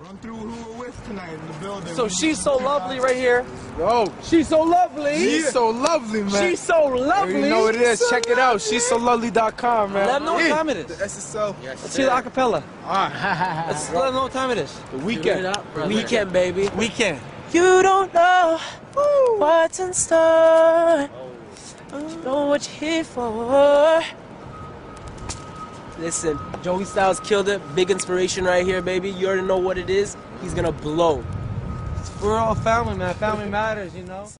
Run through who we're with tonight in the building. So she's so lovely right here. Yo, She's so lovely. she's so lovely, man. She's so lovely. You know what it is. Check it out. She's so lovely.com, man. Let them know what time it is. SSL. Let's see the acapella. Alright. Let's let them know what time it is. The Weeknd. Weekend, baby. Weekend. You don't know what's in store. You know what you're here for. Listen, Joey Styles killed it. Big inspiration right here, baby. You already know what it is. He's gonna blow. We're all family, man. Family matters, you know.